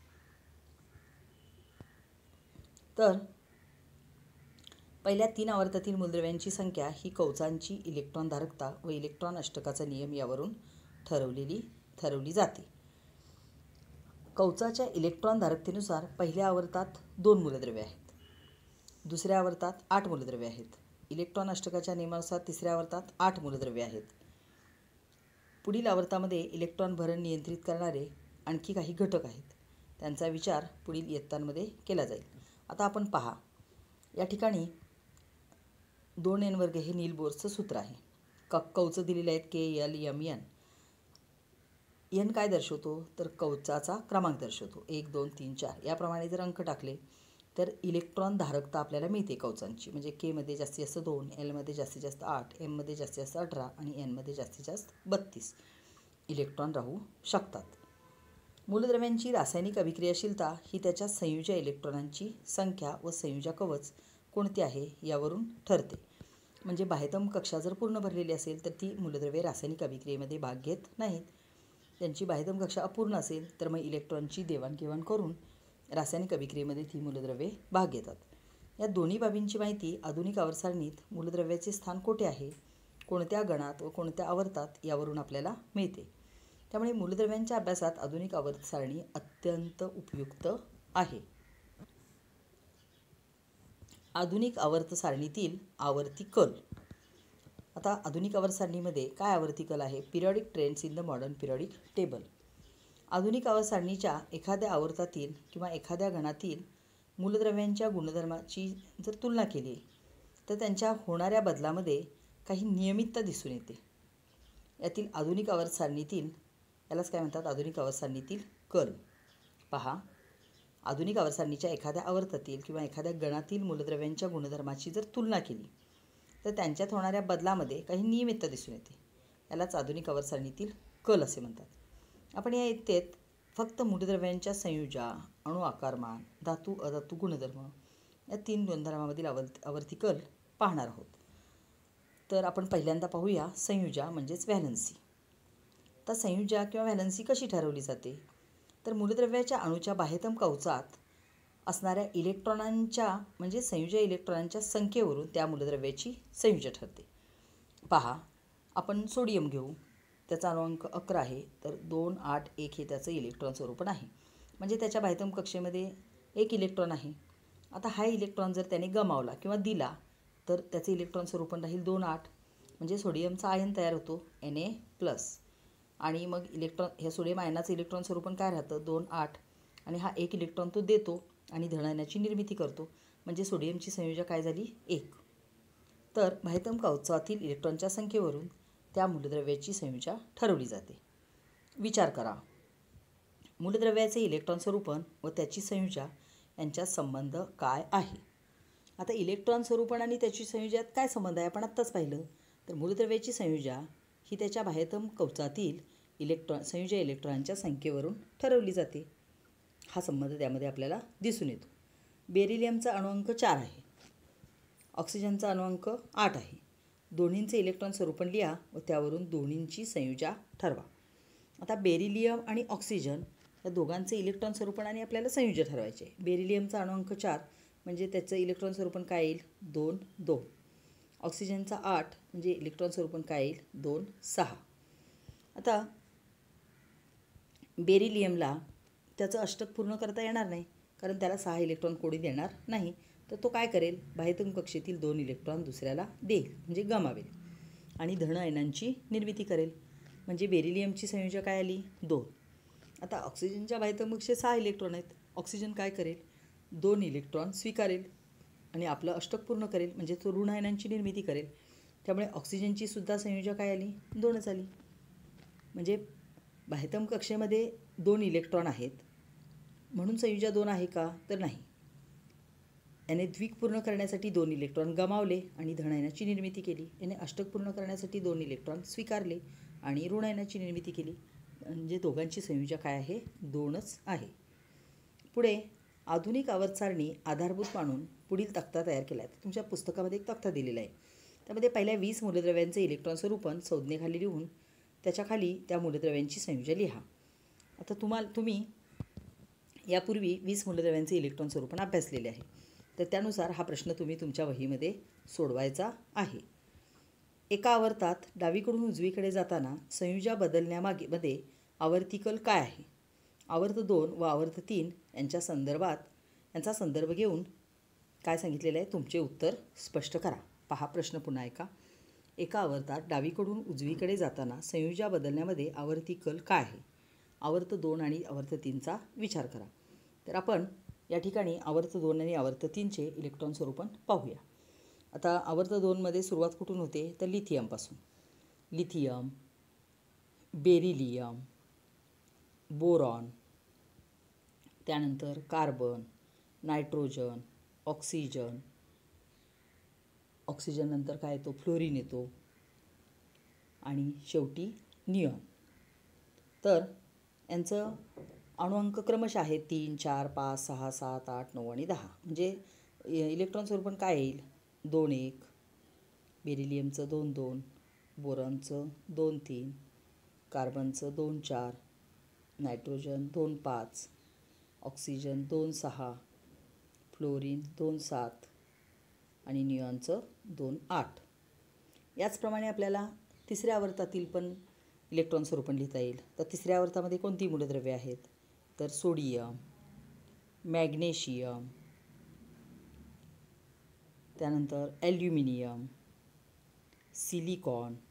तर पहिल्या 3 आवर्तातील मूलद्रव्यांची संख्या ही कवचांची इलेक्ट्रॉन धारकता व इलेक्ट्रॉन अष्टकाचा नियम यावरून ठरवली जाते. कवचाच्या इलेक्ट्रॉन धारकतेनुसार पहिल्या आवर्तात 2 मूलद्रव्ये आहेत, दुसऱ्या आवर्तात 8 मूलद्रव्ये आहेत. इलेक्ट्रॉन अष्टकाच्या नियमानुसार तिसऱ्या आवर्तात 8 मूलद्रव्ये आहेत. पुढील आवर्तामध्ये इलेक्ट्रॉन भरण नियंत्रित करणारे आणखी काही घटक आहेत, त्यांचा विचार पुढील इयत्तांमध्ये केला जाईल. आता आपण पहा, या ठिकाणी 2n वर्ग हे नील बोर्सचं सूत्र आहे. कवचं दिलेले आहेत K L M N. N काय दर्शवतो तर कवचाचा क्रमांक दर्शवतो. 1 2 3 4 याप्रमाणे जर अंक टाकले तर इलेक्ट्रॉन धारकता आपल्याला मिळते कवचांची. म्हणजे केमध्ये जास्तीत जास्त 2, एलमध्ये जास्तीत जास्त 8, एममध्ये जास्तीत जास्त 18 आणि एनमध्ये जास्तीत जास्त 32 इलेक्ट्रॉन राहू शकतात. मूलद्रव्यांची रासायनिक अभिक्रियाशीलता ही त्याच्या संयुजा इलेक्ट्रॉनांची संख्या व संयुजा कवच कोणते आहे यावरून ठरते. म्हणजे बाह्यतम कक्षा जर पूर्ण भरलेली असेल तर ती मूलद्रव्ये रासायनिक अभिक्रियेमध्ये भाग घेत नाहीत. त्यांची बाह्यतम कक्षा अपूर्ण असेल तर मग इलेक्ट्रॉनची देवाणघेवाण करून रासायनिक अभिक्रियेमध्ये ती मूलद्रव्ये भाग घेतात. या दोन्ही बाबींची माहिती आधुनिक आवर्तसारणीत मूलद्रव्याचे स्थान कोठे आहे, कोणत्या गणात व कोणत्या आवर्तात यावरून आपल्याला मिळते. त्यामुळे मूलद्रव्यांच्या अभ्यासात आधुनिक आवर्त सारणी अत्यंत उपयुक्त आहे. आधुनिक आवर्त सारणीतील आवर्ती कल. आता आधुनिक आवर्त सारणीमध्ये काय आवर्ती कल आहे? Periodic trends in the modern periodic table. आधुनिक आवर्त सारणीच्या एखाद्या आवर्तातील किंवा एखाद्या गणातील मूलद्रव्यांच्या गुणधर्माची जर तुलना केली तर त्यांच्या होणाऱ्या बदलामध्ये काही नियमितता दिसून येते. यातील आधुनिक आवर्त सारणीतील यालाच काय म्हणतात? आधुनिक आवर्त सारणीतील कल. पहा, आधुनिक आवर्त सारणीच्या एखाद्या आवर्तातील किंवा एखाद्या गणातील मूलद्रव्यांच्या गुणधर्माची जर तुलना केली तर त्यांच्यात होणाऱ्या बदलामध्ये काही नियमितता दिसून येते. यालाच आधुनिक आवर्त सारणीतील कल असे म्हणतात. आपण या इयत्तेत फक्त मूलद्रव्यांच्या संयुजा, अणु आकारमान, धातू अधातू गुणधर्म या 3 गुणधर्मामधील आवर्ती कल पाहणार आहोत. तर आपण पहिल्यांदा पाहूया संयुजा म्हणजेच व्हॅलन्सी. तर संयुजा किंवा व्हॅलन्सी कशी ठरवली जाते? तर मूलद्रव्याच्या अणूच्या बाह्यतम कवचात असणाऱ्या इलेक्ट्रॉनांच्या म्हणजे संयुजा इलेक्ट्रॉनांच्या संख्येवरून त्या मूलद्रव्याची संयुजा ठरते. पहा, आपण सोडियम घेऊ. त्याचा अणुअंक 11 आहे. तर 2 8 1 हे त्याचं इलेक्ट्रॉन स्वरूपण आहे. म्हणजे त्याच्या बाह्यतम कक्षेमध्ये 1 इलेक्ट्रॉन आहे. आता हा इलेक्ट्रॉन जर त्याने गमावला किंवा दिला तर त्याचे इलेक्ट्रॉन स्वरूपण राहील 2 8. म्हणजे सोडियमचा आयन तयार होतो Na+. आणि मग इलेक्ट्रॉन ह्या सोडियम आयनाचं इलेक्ट्रॉन स्वरूपण काय राहतं? 2 8. आणि हा 1 इलेक्ट्रॉन तो देतो आणि धन आयनाची निर्मिती करतो. म्हणजे सोडियमची संयुजा काय झाली? 1. तर बाह्यतम कवचातील इलेक्ट्रॉनच्या संख्येवरून त्या मूलद्रव्याची संयुजा ठरवली जाते. विचार करा, मूलद्रव्याचे इलेक्ट्रॉन स्वरूपण व त्याची संयुजा यांच्यात संबंध काय आहे? आता इलेक्ट्रॉन स्वरूपण आणि त्याची संयुजात काय संबंध आहे आपण आत्ताच पाहिलं. तर मूलद्रव्याची संयुजा ही त्याच्या बाह्यतम कवचातील संयुजा इलेक्ट्रॉनांच्या संख्येवरून ठरवली जाते. हा संबंध त्यामध्ये आपल्याला दिसून येतो. बेरिलियमचा अणुअंक 4 आहे. ऑक्सिजनचा अणुअंक 8 आहे. दोन्हींचे इलेक्ट्रॉन स्वरूपण लिहा व त्यावरून दोन्हींची संयुजा ठरवा. आता बेरिलियम आणि ऑक्सिजन या दोघांचे इलेक्ट्रॉन स्वरूपण आणि आपल्याला संयुजा ठरवायचे. बेरिलियमचा अणुअंक 4 म्हणजे त्याचं इलेक्ट्रॉन स्वरूपण काय येईल? 2 2. ऑक्सिजनचा 8 म्हणजे इलेक्ट्रॉन स्वरूपण काय येईल? 2 6. आता बेरिलियमला त्याचं अष्टक पूर्ण करता येणार नाही कारण त्याला 6 इलेक्ट्रॉन कोणी देणार नाही. तर तो काय करेल? बाह्यतम कक्षेतील 2 इलेक्ट्रॉन दुसऱ्याला देईल म्हणजे गमावेल आणि धन आयनांची निर्मिती करेल. म्हणजे बेरिलियमची संयुजा काय आली? 2. आता ऑक्सिजनच्या बाह्यतम कक्षेत 6 इलेक्ट्रॉन आहेत. ऑक्सिजन काय करेल? 2 इलेक्ट्रॉन स्वीकारेल आणि आपलं अष्टक पूर्ण करेल म्हणजे तो ऋण आयनांची निर्मिती करेल. त्यामुळे ऑक्सिजनची सुद्धा संयुजा काय आली? 2च आली. म्हणजे बाह्यतम कक्षेमध्ये 2 इलेक्ट्रॉन आहेत म्हणून संयुजा 2 आहे का? तर नाही. याने द्विक पूर्ण करण्यासाठी 2 इलेक्ट्रॉन गमावले आणि धन आयनाची निर्मिती केली. याने अष्टक पूर्ण करण्यासाठी 2 इलेक्ट्रॉन स्वीकारले आणि ऋण आयनाची निर्मिती केली. म्हणजे दोघांची संयुजा काय आहे? 2च आहे. पुढे आधुनिक आवर्त सारणी आधारभूत मानून पुढील तक्ता तयार केला आहे. तुमच्या पुस्तकामध्ये एक तक्ता दिलेला आहे. त्यामध्ये पहिल्या 20 मूलद्रव्यांचे इलेक्ट्रॉन स्वरूपण संज्ञेखाली लिहून त्याच्याखाली त्या मूलद्रव्यांची संयुजा लिहा. आता तुम्ही यापूर्वी 20 मूलद्रव्यांचे इलेक्ट्रॉन स्वरूपण अभ्यासलेले आहे. तर त्यानुसार हा प्रश्न तुम्ही तुमच्या वहीमध्ये सोडवायचा आहे. एका आवर्तात डावीकडून उजवीकडे जाताना संयुजा बदलण्यामध्ये आवर्ती कल काय आहे? आवर्त 2 व आवर्त 3 यांचा संदर्भ घेऊन काय सांगितलेलं आहे? तुमचे उत्तर स्पष्ट करा. पहा प्रश्न पुन्हा एका आवर्तात डावीकडून उजवीकडे जाताना संयुजा बदलण्यामध्ये आवर्ती कल काय आहे? आवर्त 2 आणि आवर्त 3चा विचार करा. तर आपण या ठिकाणी आवर्त 2 आणि आवर्त 3चे इलेक्ट्रॉन स्वरूपण पाहूया. आता आवर्त 2मध्ये सुरुवात कुठून होते? तर लिथियमपासून. लिथियम, बेरिलियम, बोरॉन, त्यानंतर कार्बन, नायट्रोजन, ऑक्सिजन, ऑक्सिजन नंतर काय येतो, फ्लोरीन येतो, आणि शेवटी निऑन. तर यांचं अणुअंक क्रमशः आहे 3, 4, 5, 6, 7, 8, 9 आणि 10. म्हणजे इलेक्ट्रॉन स्वरूपण काय येईल, 2, 1, बेरिलियमचं 2, 2, बोरॉनचं 2, 3, कार्बनचं 2, 4, नायट्रोजन 2, 5, ऑक्सिजन 2, 6, फ्लोरीन 2, 7 आणि निऑनचं 2, 8. याचप्रमाणे आपल्याला तिसऱ्या आवर्तातील पण इलेक्ट्रॉन स्वरूपण लिहिता येईल. तर तिसऱ्या आवर्तामध्ये कोणती मूलद्रव्ये आहेत, तर सोडियम, मॅग्नेशियम, त्यानंतर aluminium, silicon,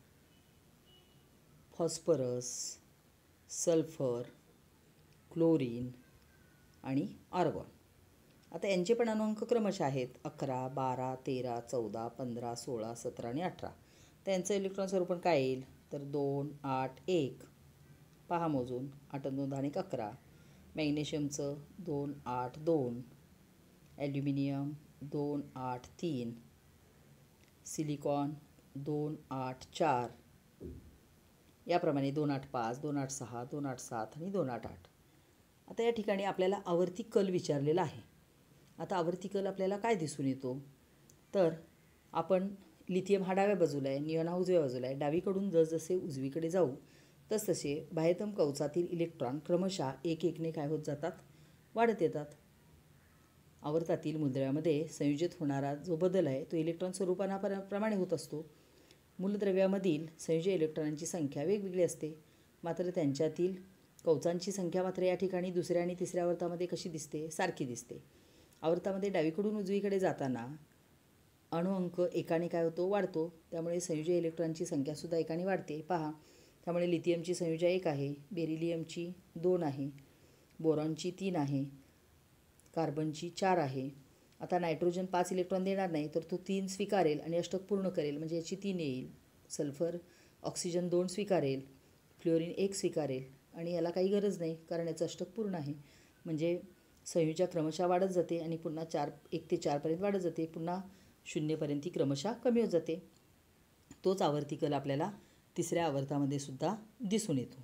phosphorus, sulphur, chlorine आणि आर्गॉन. आता यांचे पण अणुअंक क्रमशः आहेत 11, 12, 13, 14, 15, 16, 17 आणि 18. तर यांचं इलेक्ट्रॉन स्वरूपण काय येईल, तर 2, 8, 1. पहा मोजून, 8, 2, 10 आणि 11. मॅग्नेशियमचं 2, 8, 2. ॲल्युमिनियम 2, 8, 3. सिलिकॉन 2, 8, 4. याप्रमाणे 2, 8, 5, 2, 8, 6, 2, 8, 7 आणि 2, 8, 8. आता या ठिकाणी आपल्याला आवर्ती कल विचारलेला आहे. आता आवर्ती कल आपल्याला काय दिसून येतो, तर आपण लिथियम हा डाव्या बाजूला आहे, निऑन हा उजव्या बाजूला आहे. डावीकडून जसजसे उजवीकडे जाऊ तसतसे बाह्यतम कवचातील इलेक्ट्रॉन क्रमशः एक एकने काय होत जातात, वाढत येतात. आवर्तातील मूलद्रव्यामध्ये संयोजित होणारा जो बदल आहे तो इलेक्ट्रॉन स्वरूपाप्रमाणे होत असतो. मूलद्रव्यामधील संयोजी इलेक्ट्रॉनांची संख्या वेगवेगळी असते, मात्र त्यांच्यातील कवचांची संख्या मात्र या ठिकाणी दुसऱ्या आणि तिसऱ्या आवर्तामध्ये कशी दिसते, सारखी दिसते. आवर्तामध्ये डावीकडून उजवीकडे जाताना अणुअंक एकाने काय होतो, वाढतो. त्यामुळे संयोजी इलेक्ट्रॉनची संख्यासुद्धा एकाने वाढते. पहा, त्यामुळे लिथियमची संयोजा 1 आहे, बेरिलियमची 2 आहे, बोरॉनची 3 आहे, कार्बनची 4 आहे. आता नायट्रोजन 5 इलेक्ट्रॉन देणार नाही, तर तो 3 स्वीकारेल आणि अष्टक पूर्ण करेल, म्हणजे याची 3 येईल. सल्फर ऑक्सिजन 2 स्वीकारेल, फ्लोरीन 1 स्वीकारेल आणि याला काही गरज नाही कारण याचं अष्टक पूर्ण आहे. म्हणजे संयोजा क्रमशः वाढत जाते आणि पुन्हा 1 ते 4पर्यंत वाढत जाते, पुन्हा 0पर्यंत ती क्रमशः कमी होत जाते. तोच आवर्ती कल आपल्याला तिसऱ्या आवर्तामध्ये सुद्धा दिसून येतो.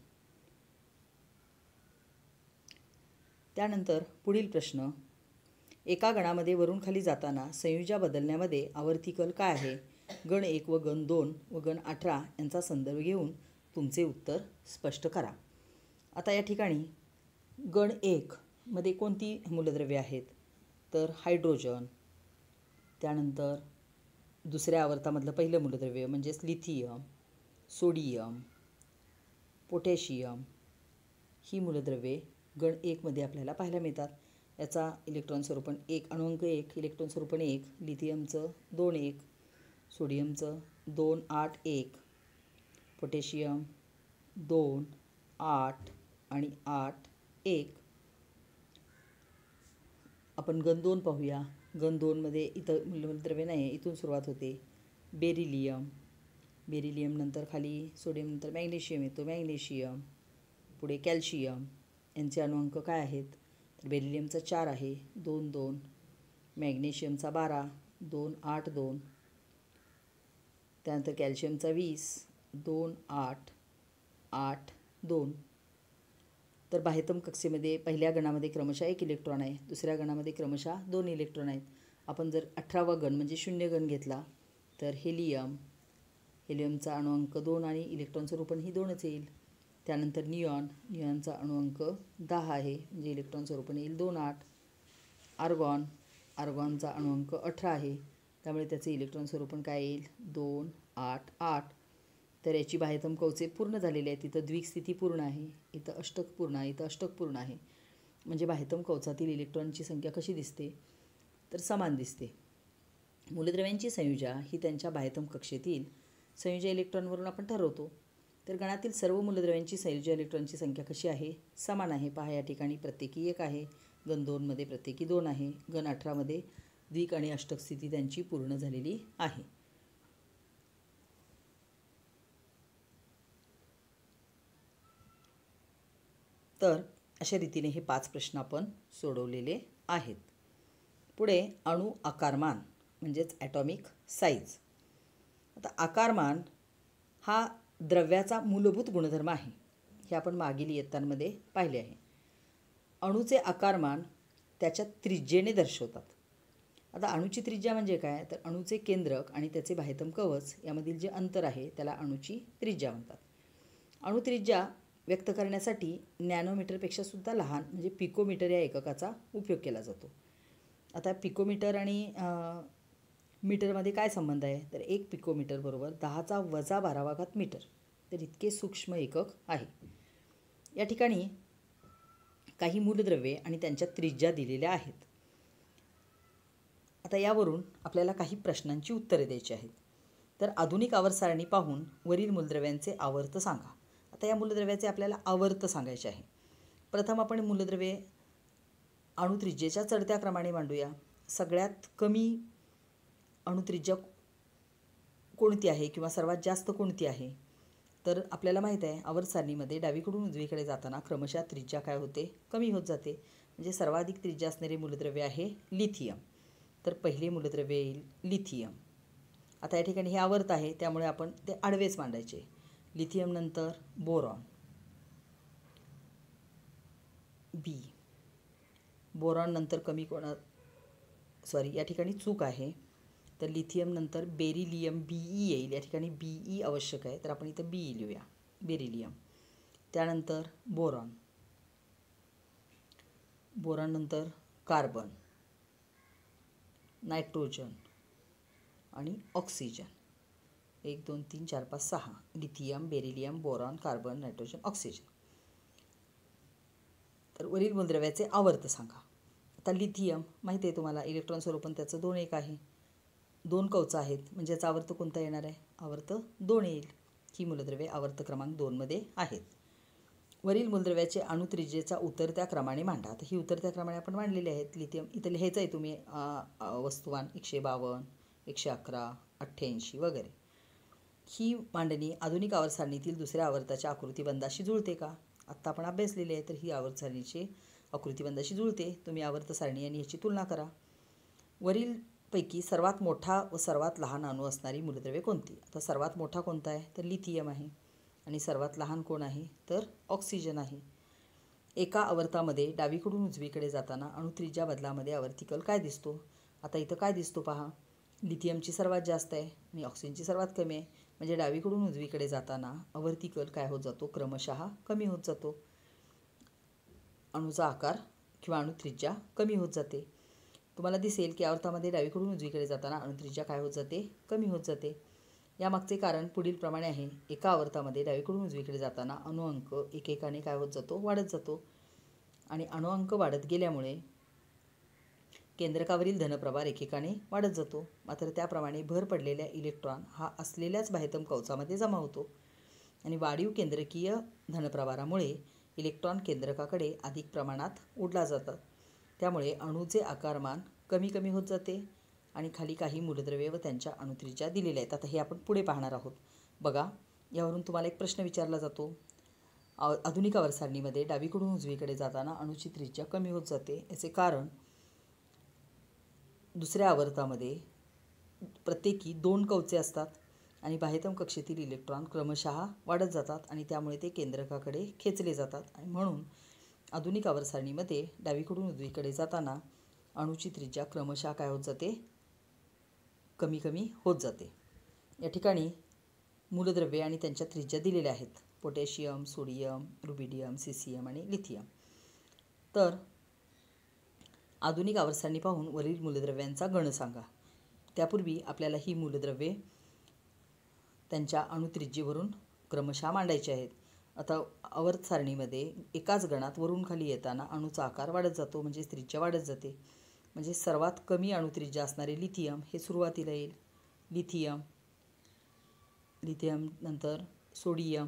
त्यानंतर पुढील प्रश्न, एका गणामध्ये वरून खाली जाताना संयोजा बदलण्यामध्ये आवर्ती कल काय आहे, गण 1 व गण 2 व गण 18 यांचा संदर्भ घेऊन तुमचे उत्तर स्पष्ट करा. आता या ठिकाणी गण 1 मध्ये कोणती मूलद्रव्ये आहेत, तर हायड्रोजन, त्यानंतर दुसऱ्या आवर्तामधलं पहिलं मूलद्रव्य म्हणजेच लिथियम, सोडियम, पोटॅशियम ही मूलद्रव्ये गण 1 मध्ये आपल्याला पाहायला मिळतात. याचा इलेक्ट्रॉन स्वरूपण 1, अणुअंक 1, इलेक्ट्रॉन स्वरूपण 1, लिथियमचं 2, 1, सोडियमचं 2, 8, 1, पोटॅशियम 2, 8 आणि 8, 1. आपण गण 2 पाहूया. गण 2 मध्ये इथं मूलद्रव्य नाही, इथून सुरुवात होते. बेरिलियम, बेरिलियम नंतर खाली सोडियम नंतर मॅग्नेशियम येतो, मॅग्नेशियम, पुढे कॅल्शियम. यांचे अणुअंक काय आहेत, तर बेरिलियमचा 4 आहे, 2, 2, मॅग्नेशियमचा 12, 2, 8, 2, त्यानंतर कॅल्शियमचा 20, 2, 8, 8, 2. तर बाह्यतम कक्षेमध्ये पहिल्या गणामध्ये क्रमशः 1 इलेक्ट्रॉन आहे, दुसऱ्या गणामध्ये क्रमशः 2 इलेक्ट्रॉन आहेत. आपण जर 18वा गण म्हणजे 0 गण घेतला तर हेलियम, हेलियमचा अणुअंक 2 आणि इलेक्ट्रॉन स्वरूपण ही 2च येईल. त्यानंतर निऑन, निऑनचा अणुअंक 10 आहे, म्हणजे इलेक्ट्रॉन स्वरूपण येईल 2, 8. आर्गॉन, आर्गॉनचा अणुअंक 18 आहे, त्यामुळे त्याचे इलेक्ट्रॉन स्वरूपण काय येईल, 2, 8, 8. तर याची बाह्यतम कवचे पूर्ण झालेली आहेत. इथं द्विक स्थिती पूर्ण आहे, इथं अष्टक पूर्ण आहे, इथं अष्टक पूर्ण आहे. म्हणजे बाह्यतम कवचातील इलेक्ट्रॉनची संख्या कशी दिसते, तर समान दिसते. मूलद्रव्यांची संयोजा ही त्यांच्या बाह्यतम कक्षेतील संयोजी इलेक्ट्रॉनवरून आपण ठरवतो. तर गणातील सर्व मूलद्रव्यांची संयोजी इलेक्ट्रॉनची संख्या कशी आहे, समान आहे. पहा, या ठिकाणी प्रत्येकी 1 आहे, गण 2 मध्ये प्रत्येकी 2 आहे, गण 18 मध्ये द्विक आणि अष्टक स्थिती त्यांची पूर्ण झालेली आहे. तर अशा रीतीने हे 5 प्रश्न आपण सोडवलेले आहेत. पुढे अणु आकारमान म्हणजेच ॲटॉमिक साईज. आता आकारमान हा द्रव्याचा मूलभूत गुणधर्म आहे. हे आपण मागील इयत्तांमध्ये पाहिले आहे. अणूचे आकारमान त्याच्या त्रिज्येने दर्शवतात. आता अणूची त्रिज्या म्हणजे काय, तर अणूचे केंद्रक आणि त्याचे बाह्यतम कवच यामधील जे अंतर आहे त्याला अणूची त्रिज्या म्हणतात. अणू त्रिज्या व्यक्त करण्यासाठी नॅनोमीटरपेक्षा सुद्धा लहान म्हणजे पिकोमीटर या एककाचा उपयोग केला जातो. आता पिकोमीटर आणि मीटरमध्ये काय संबंध आहे, तर 1 पिकोमीटर बरोबर 10⁻12 मीटर. तर इतके सूक्ष्म एकक आहे. या ठिकाणी काही मूलद्रव्ये आणि त्यांच्या त्रिज्या दिलेल्या आहेत. आता यावरून आपल्याला काही प्रश्नांची उत्तरे द्यायची आहेत. तर आधुनिक आवर्त सारणी पाहून वरील मूलद्रव्यांचे आवर्त सांगा. आता या मूलद्रव्याचे आपल्याला आवर्त सांगायचे आहे. प्रथम आपण मूलद्रव्ये अणुत्रिज्येच्या चढत्या क्रमाने मांडूया. सगळ्यात कमी अणुत्रिज्या कोणती आहे किंवा सर्वात जास्त कोणती आहे, तर आपल्याला माहीत आहे आवर्त सारणीमध्ये डावीकडून उजवीकडे जाताना क्रमशः त्रिज्या काय होते, कमी होत जाते. म्हणजे सर्वाधिक त्रिज्या असणारे मूलद्रव्य आहे लिथियम. तर पहिले मूलद्रव्य येईल लिथियम. आता या ठिकाणी हे आवर्त आहे त्यामुळे आपण ते आडवेच मांडायचे. लिथियम नंतर बोरॉन, बी. बोरॉन नंतर कमी या ठिकाणी चूक आहे. तर लिथियम नंतर बेरिलियम, बीई येईल. या ठिकाणी बीई आवश्यक आहे तर आपण इथं बीई लिहूया, बेरिलियम. त्यानंतर बोरॉन, बोरॉन नंतर कार्बन, नायट्रोजन आणि oxygen. 1 2 3 4 5 6 lithium, beryllium, boron, carbon, nitrogen, oxygen. तर वरील मूलद्रव्याचे आवर्त सांगा. आता लिथियम माहिती आहे तुम्हाला, इलेक्ट्रॉन स्वरूपण त्याचं 2 1 आहे. 2 कवच आहेत म्हणजे याचा आवर्त कोणता येणार आहे, आवर्त 2 येईल. ही मूलद्रव्ये आवर्त क्रमांक 2 मध्ये आहेत. वरील मूलद्रव्याचे अणुत्रिज्येचा उतरत्या क्रमाने मांडा. आता ही उतरत्या क्रमाने आपण मांडलेली आहेत. लिथियम इथं लिहायचं आहे तुम्ही वस्तुमान 152, 111, 88 वगैरे. ही मांडणी आधुनिक आवर्त सारणीतील दुसऱ्या आवर्ताच्या आकृतिबंधाशी जुळते का. आत्ता आपण अभ्यासलेली आहे तर ही आवर्त सारणीची आकृतिबंधाशी जुळते. तुम्ही आवर्त सारणी आणि ह्याची तुलना करा. वरील पैकी सर्वात मोठा व सर्वात लहान अणू असणारी मूलद्रव्ये कोणती. आता सर्वात मोठा कोणता आहे तर लिथियम आहे आणि सर्वात लहान कोण आहे तर ऑक्सिजन आहे. एका आवर्तामध्ये डावीकडून उजवीकडे जाताना अणुत्रिज्या बदलामध्ये आवर्तिकल काय दिसतो. आता इथं काय दिसतो पहा, लिथियमची सर्वात जास्त आहे आणि ऑक्सिजनची सर्वात कमी आहे. म्हणजे डावीकडून उजवीकडे जाताना आवर्तिकल काय होत जातो, क्रमशः कमी होत जातो. अणूचा आकार किंवा अणुत्रिज्या कमी होत जाते. तुम्हाला दिसेल की आवर्तामध्ये डावीकडून उजवीकडे जाताना अणुत्रिज्या काय होत जाते, कमी होत जाते. यामागचे कारण पुढील प्रमाणे आहे. एका आवर्तामध्ये डावीकडून उजवीकडे जाताना अणुअंक एकेकाने काय होत जातो, वाढत जातो आणि अणुअंक वाढत गेल्यामुळे केंद्रकावरील धनप्रभार एकेकाने वाढत जातो. मात्र त्याप्रमाणे भर पडलेल्या इलेक्ट्रॉन हा असलेल्याच बाह्यतम कवचामध्ये जमा होतो आणि वाढीव केंद्रकीय धनप्रभारामुळे इलेक्ट्रॉन केंद्रकाकडे अधिक प्रमाणात ओढला जातात. त्यामुळे अणूचे आकारमान कमी कमी होत जाते आणि खाली काही मूलद्रव्ये व त्यांच्या अणुत्रिज्या दिलेल्या आहेत. आता हे आपण पुढे पाहणार आहोत. बघा, यावरून तुम्हाला एक प्रश्न विचारला जातो. आधुनिक आवर्त सारणीमध्ये डावीकडून उजवीकडे जाताना अणूची त्रिज्या कमी होत जाते. याचे कारण दुसऱ्या आवर्तामध्ये प्रत्येकी 2 कवचे असतात आणि बाह्यतम कक्षेतील इलेक्ट्रॉन क्रमशः वाढत जातात आणि त्यामुळे ते केंद्रकाकडे खेचले जातात आणि म्हणून आधुनिक आवर्त सारणीमध्ये डावीकडून उजवीकडे जाताना अणूची त्रिज्या क्रमशः काय होत जाते, कमी कमी होत जाते. या ठिकाणी मूलद्रव्ये आणि त्यांच्या त्रिज्या दिलेल्या आहेत. पोटॅशियम, सोडियम, रुबिडियम, सीसियम आणि लिथियम. तर आधुनिक आवर्त सारणी पाहून वरील मूलद्रव्यांचा गण सांगा. त्यापूर्वी आपल्याला ही मूलद्रव्ये त्यांच्या अणुत्रिज्येवरून क्रमशः मांडायचे आहेत. आता आवर्त सारणीमध्ये एकाच गणात वरून खाली येताना अणूचा आकार वाढत जातो म्हणजे त्रिज्या वाढत जाते. म्हणजे सर्वात कमी अणुत्रिज्या असणारे लिथियम हे सुरुवातीला येईल. लिथियम, लिथियम नंतर सोडियम,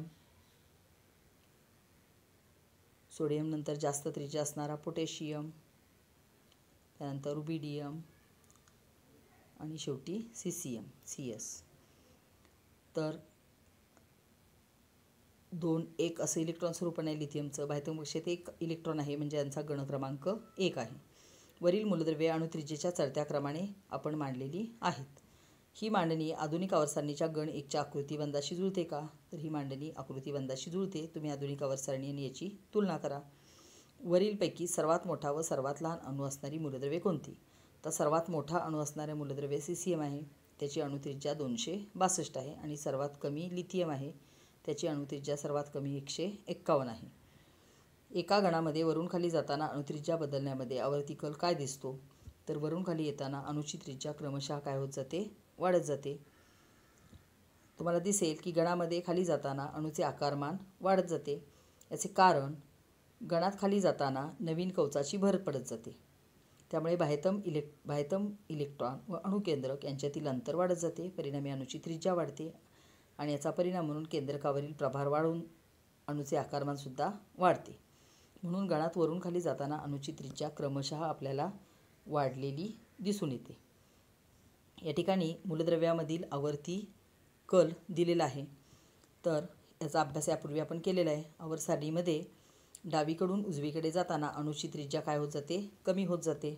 सोडियम नंतर जास्त त्रिज्या असणारा पोटॅशियम, त्यानंतर रुबिडियम आणि शेवटी सीसियम, CS. तर 2 1 असं इलेक्ट्रॉन स्वरूपण आहे लिथियमचं. बाह्यतम कक्षेत 1 इलेक्ट्रॉन आहे, म्हणजे यांचा गण क्रमांक 1 आहे. वरील मूलद्रव्ये अणुत्रिज्येच्या चढत्या क्रमाने आपण मांडलेली आहेत. ही मांडणी आधुनिक आवर्तसारणीच्या गण 1च्या आकृतिबंधाशी जुळते का? तर ही मांडणी आकृतिबंधाशी जुळते. तुम्ही आधुनिक आवर्तसारणी आणि याची तुलना करा. वरीलपैकी सर्वात मोठा व सर्वात लहान अणू असणारी मूलद्रव्ये कोणती? तर सर्वात मोठा अणू असणारे मूलद्रव्य सीसीएम आहे. त्याची अणुत्रिज्या 262 आहे आणि सर्वात कमी लिथियम आहे. त्याची अणुत्रिज्या सर्वात कमी 151 आहे. एका गणामध्ये वरून खाली जाताना अणुत्रिज्या बदलण्यामध्ये आवर्ती कल काय दिसतो? तर वरून खाली येताना अणूची त्रिज्या क्रमशः काय होत जाते? वाढत जाते. तुम्हाला दिसेल की गणामध्ये खाली जाताना अणूचे आकारमान वाढत जाते. याचे कारण गणात खाली जाताना नवीन कवचाची भर पडत जाते. त्यामुळे बाह्यतम इलेक्ट्रॉन व अणुकेंद्रक यांच्यातील अंतर वाढत जाते. परिणामी अणूची त्रिज्या वाढते आणि याचा परिणाम म्हणून केंद्रकावरील प्रभार वाढून अणूचे आकारमानसुद्धा वाढते. म्हणून गणात वरून खाली जाताना अणूची त्रिज्या क्रमशः आपल्याला वाढलेली दिसून येते. या ठिकाणी मूलद्रव्यामधील आवर्ती कल दिलेला आहे. तर याचा अभ्यास यापूर्वी आपण केलेला आहे. आवर्त सारणीमध्ये डावीकडून उजवीकडे जाताना अणूची त्रिज्या काय होत जाते? कमी होत जाते.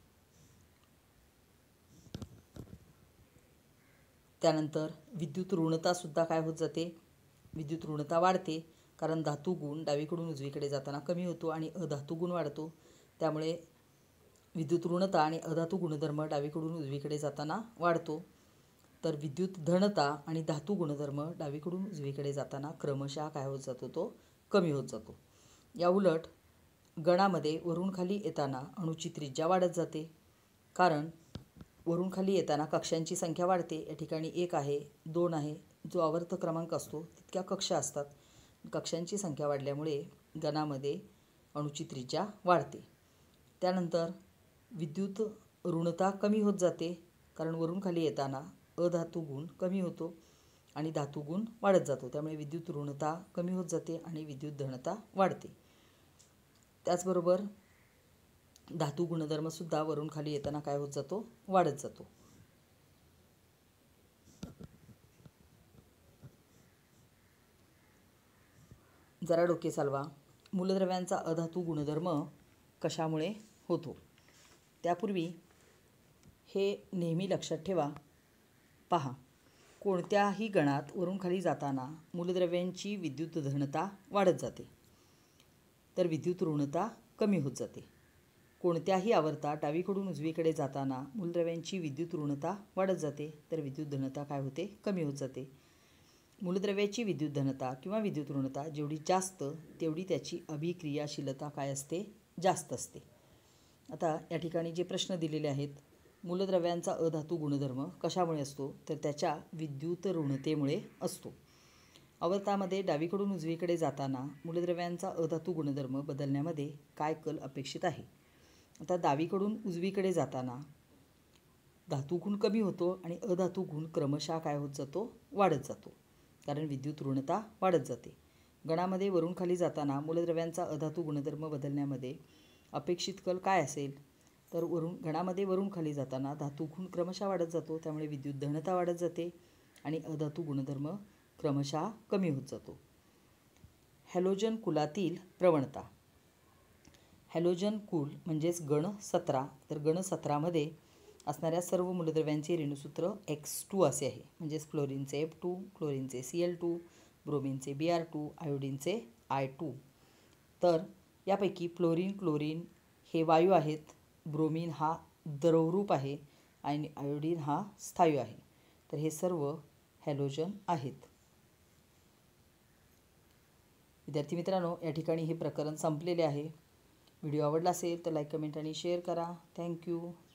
त्यानंतर विद्युत ऋणतासुद्धा काय होत जाते? विद्युत ऋणता वाढते, कारण धातू गुण डावीकडून उजवीकडे जाताना कमी होतो आणि अधातू गुण वाढतो. त्यामुळे विद्युत ऋणता आणि अधातू गुणधर्म डावीकडून उजवीकडे जाताना वाढतो. तर विद्युत धनता आणि धातू गुणधर्म डावीकडून उजवीकडे जाताना क्रमशः काय होत जातो? तो कमी होत जातो. या उलट गणामध्ये वरून खाली येताना अणूची त्रिज्या वाढत जाते, कारण वरून खाली येताना कक्षांची संख्या वाढते. या ठिकाणी 1 आहे, 2 आहे. जो आवर्त क्रमांक असतो तितक्या कक्षा असतात. कक्षांची संख्या वाढल्यामुळे गणामध्ये अणूची त्रिज्या वाढते. त्यानंतर विद्युत ऋणता कमी होत जाते, कारण वरून खाली येताना अधातू गुण कमी होतो आणि धातू गुण वाढत जातो. त्यामुळे विद्युत ऋणता कमी होत जाते आणि विद्युत धनता वाढते. त्याचबरोबर धातू गुणधर्मसुद्धा वरून खाली येताना काय होत जातो? वाढत जातो. जरा डोके चालवा. मूलद्रव्यांचा अधातू गुणधर्म कशामुळे होतो? त्यापूर्वी हे नेहमी लक्षात ठेवा. पहा, कोणत्याही गणात वरून खाली जाताना मूलद्रव्यांची विद्युत धनता वाढत जाते, तर विद्युत ऋणता कमी होत जाते. कोणत्याही आवर्तात डावीकडून उजवीकडे जाताना मूलद्रव्यांची विद्युत ऋणता वाढत जाते, तर विद्युत धनता काय होते? कमी होत जाते. मूलद्रव्याची विद्युत धनता किंवा विद्युत ऋणता जेवढी जास्त तेवढी त्याची अभिक्रियाशीलता काय असते? जास्त असते. आता या ठिकाणी जे प्रश्न दिलेले आहेत, मूलद्रव्यांचा अधातू गुणधर्म कशामुळे असतो? तर त्याच्या विद्युत ऋणतेमुळे असतो. आवर्तामध्ये डावीकडून उजवीकडे जाताना मूलद्रव्यांचा अधातू गुणधर्म बदलण्यामध्ये काय कल अपेक्षित आहे? आता डावीकडून उजवीकडे जाताना धातू गुण कमी होतो आणि अधातू गुण क्रमशः काय होत जातो? वाढत जातो, कारण विद्युत ऋणता वाढत जाते. गणामध्ये वरून खाली जाताना मूलद्रव्यांचा अधातू गुणधर्म बदलण्यामध्ये अपेक्षित कल काय असेल? तर गणामध्ये वरून खाली जाताना धातू गुण क्रमशः वाढत जातो, त्यामुळे विद्युत धनता वाढत जाते आणि अधातू गुणधर्म क्रमशः कमी होत जातो. हॅलोजन कुलातील प्रवणता. हॅलोजन कुल म्हणजेच गण 17. तर गण 17मध्ये असणाऱ्या सर्व मूलद्रव्यांचे रेणुसूत्र X2 असे आहे. म्हणजेच फ्लोरीनचे F2, क्लोरीनचे Cl2, ब्रोमीनचे Br2, आयोडीनचे I2. तर यापैकी फ्लोरीन, क्लोरीन हे वायू आहेत, ब्रोमीन हा द्रवरूप आहे आणि आयोडीन हा स्थायू आहे. तर हे सर्व हॅलोजन आहेत. विद्यार्थी मित्रांनो, या ठिकाणी हे प्रकरण संपलेले आहे. व्हिडिओ आवडला असेल तर लाईक, कमेंट आणि शेअर करा. थँक्यू.